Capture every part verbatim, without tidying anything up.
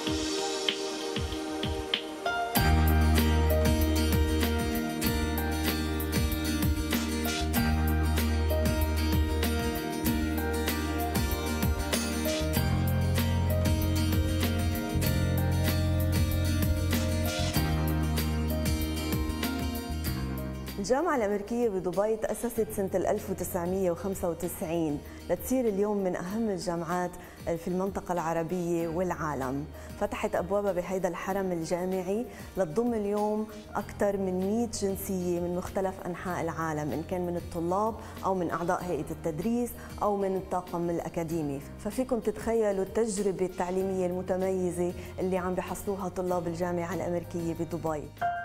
الجامعة الأمريكية بدبي تأسست سنة ألف وتسعمئة وخمسة وتسعين لتصير اليوم من أهم الجامعات في المنطقة العربية والعالم. فتحت أبوابها بهيدا الحرم الجامعي لتضم اليوم أكثر من مئة جنسية من مختلف أنحاء العالم، إن كان من الطلاب أو من أعضاء هيئة التدريس أو من الطاقم الأكاديمي. ففيكم تتخيلوا التجربة التعليمية المتميزة اللي عم بحصلوها طلاب الجامعة الأمريكية بدبي.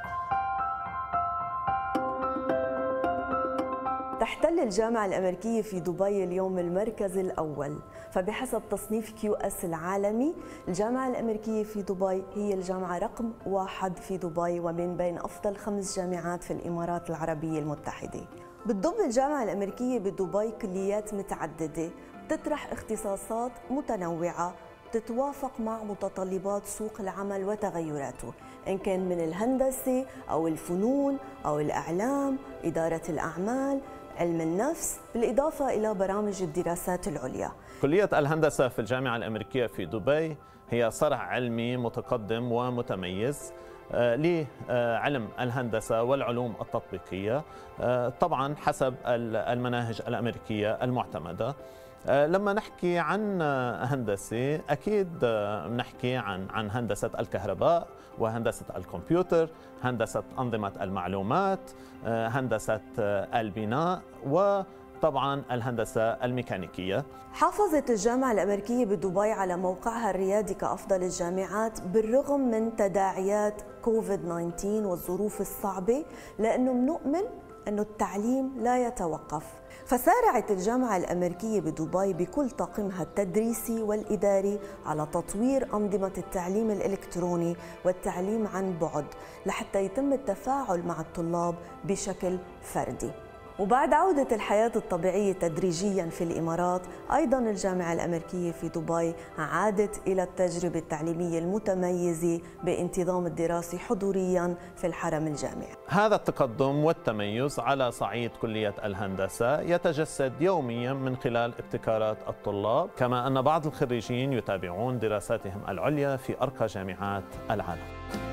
تحتل الجامعة الأمريكية في دبي اليوم المركز الأول، فبحسب تصنيف كيو اس العالمي الجامعة الأمريكية في دبي هي الجامعة رقم واحد في دبي ومن بين أفضل خمس جامعات في الإمارات العربية المتحدة. بتضم الجامعة الأمريكية بدبي كليات متعددة بتطرح اختصاصات متنوعة تتوافق مع متطلبات سوق العمل وتغيراته، إن كان من الهندسة أو الفنون أو الإعلام، إدارة الأعمال، علم النفس، بالإضافة إلى برامج الدراسات العليا. كلية الهندسة في الجامعة الأمريكية في دبي هي صرح علمي متقدم ومتميز لعلم الهندسة والعلوم التطبيقية، طبعا حسب المناهج الأمريكية المعتمدة. لما نحكي عن هندسة أكيد نحكي عن عن هندسة الكهرباء وهندسة الكمبيوتر، هندسة أنظمة المعلومات، هندسة البناء، وطبعا الهندسة الميكانيكية. حافظت الجامعة الأمريكية بدبي على موقعها الريادي كأفضل الجامعات بالرغم من تداعيات كوفيد تسعة عشر والظروف الصعبة، لأنه بنؤمن أنه التعليم لا يتوقف. فسارعت الجامعة الأمريكية بدبي بكل طاقمها التدريسي والإداري على تطوير أنظمة التعليم الإلكتروني والتعليم عن بعد لحتى يتم التفاعل مع الطلاب بشكل فردي. وبعد عودة الحياة الطبيعية تدريجياً في الإمارات، أيضاً الجامعة الأمريكية في دبي عادت إلى التجربة التعليمية المتميزة بانتظام الدراسي حضورياً في الحرم الجامعي. هذا التقدم والتميز على صعيد كلية الهندسة يتجسد يومياً من خلال ابتكارات الطلاب، كما أن بعض الخريجين يتابعون دراساتهم العليا في أرقى جامعات العالم.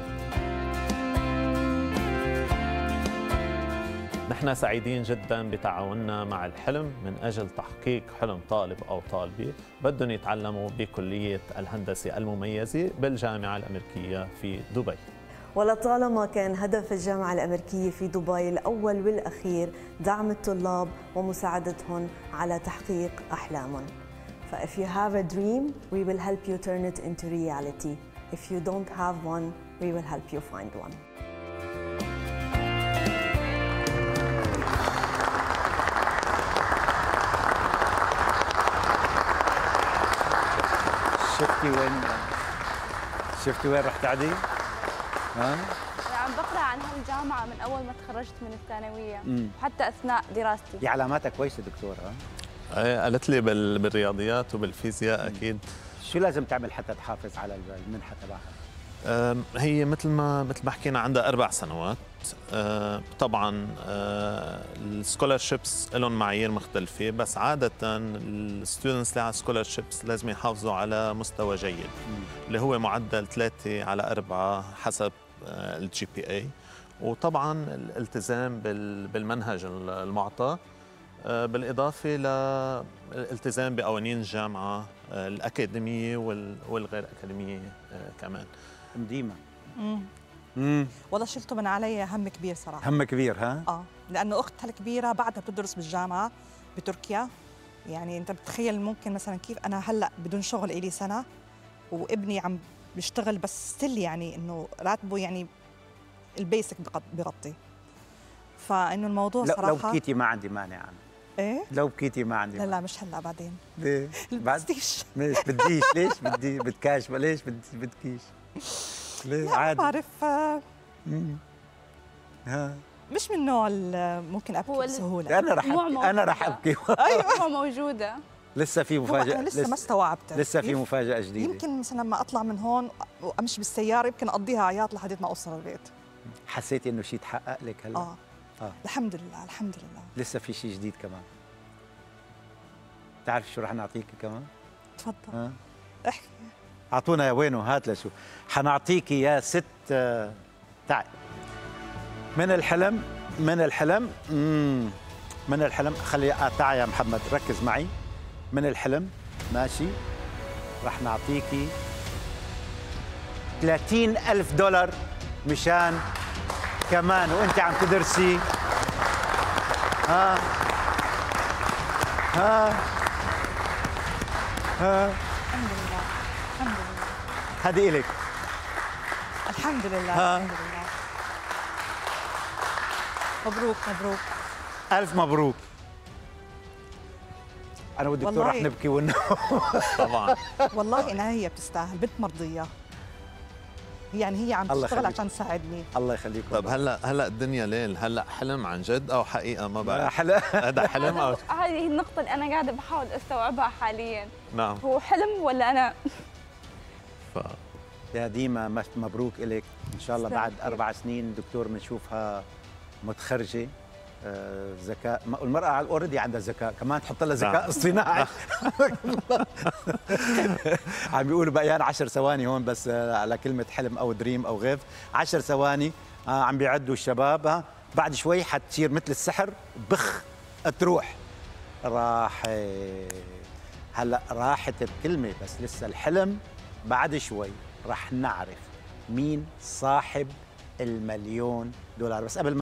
نحن سعيدين جدا بتعاوننا مع الحلم من أجل تحقيق حلم طالب أو طالبة بدهم يتعلموا بكلية الهندسة المميزة بالجامعة الأمريكية في دبي. ولطالما كان هدف الجامعة الأمريكية في دبي الأول والأخير دعم الطلاب ومساعدتهم على تحقيق أحلامهم. ف if you have a dream, we will help you turn it into reality. If you don't have one, we will help you find one. شفتي وين شفتي وين رحت عدي؟ ها؟ عم بقرا عن هالجامعة من أول ما تخرجت من الثانوية وحتى أثناء دراستي. هي علاماتها كويسة دكتور ها؟ ايه قالت لي بالرياضيات وبالفيزياء أكيد. شو لازم تعمل حتى تحافظ على المنحة تبعها؟ هي مثل ما مثل ما حكينا عندها أربع سنوات. طبعا السكولارشيبس لهم معايير مختلفة، بس عادة الستودنتس اللي على السكولارشيبس لازم يحافظوا على مستوى جيد اللي هو معدل ثلاثة على أربعة حسب الجي بي اي، وطبعا الالتزام بالمنهج المعطى، بالإضافة للالتزام بقوانين الجامعة الأكاديمية والغير أكاديمية كمان. ديما امم امم والله شلته من علي هم كبير صراحة. هم كبير ها؟ اه لأنه أختها الكبيرة بعدها بتدرس بالجامعة بتركيا. يعني أنت بتخيل ممكن مثلا كيف أنا هلأ بدون شغل إلي سنة وابني عم بيشتغل بس ستيل، يعني إنه راتبه يعني البيسك بغطي. فإنه الموضوع لو صراحة لو بكيتي ما عندي مانع أنا. ايه؟ لو بكيتي ما عندي لا لا مش هلا بعدين. ليه؟ بديش ليش بديش؟ ليش بدي بدكاش؟ ليش بدي بدكيش؟ ليه؟ عادي. ما بعرف. ها مش من نوع ممكن ابكي بسهوله. انا رح أبكي. انا رح ابكي. ايوه موجوده. لسه في هو مفاجاه انا لسه ما استوعبت. لسه في مفاجاه جديده. يمكن مثلا لما اطلع من هون وامشي بالسياره يمكن اقضيها عياط لحد ما اوصل البيت. حسيتي انه شيء تحقق لك هلا؟ اه اه الحمد لله الحمد لله. لسه في شيء جديد كمان. بتعرفي شو رح نعطيكي كمان؟ تفضل. ها؟ احكي. اعطونا يا وينه، هات لشو حنعطيكي يا ست. آه، تعي من الحلم من الحلم مم. من الحلم. خلي آه، تعي يا محمد ركز معي. من الحلم ماشي. رح نعطيكي ثلاثين ألف دولار مشان كمان وانت عم تدرسي. ها ها ها الحمد لله الحمد لله. هذه إلك. الحمد لله ها. الحمد لله. مبروك مبروك. ألف مبروك. أنا والدكتور رح والله. نبكي ون طبعا. والله انها هي بتستاهل، بنت مرضيه. يعني هي عم الله تشتغل يخليك. عشان تساعدني. الله يخليكم. طب هلا هلا الدنيا ليل، هلا حلم عن جد او حقيقه ما بعرف. حلا هذا حلم او هذه هي النقطة اللي أنا قاعدة بحاول أستوعبها حاليا. نعم. هو حلم ولا أنا؟ ف... يا ديما مش- مبروك إلك. إن شاء الله تسلم بعد كثير. أربع سنين دكتور بنشوفها متخرجة. آه، ذكاء ما- المرأة اوريدي عندها ذكاء، كمان تحط لها ذكاء نعم. اصطناعي. عم بيقولوا بقيان عشر ثواني هون بس آه، على كلمة حلم أو دريم أو غيف. عشر ثواني آه، عم بيعدوا الشباب. ها بعد شوي حتصير مثل السحر، بخ تروح. راحت. هلا راحت بكلمة بس لسه الحلم بعد شوي رح نعرف مين صاحب المليون دولار. بس قبل ما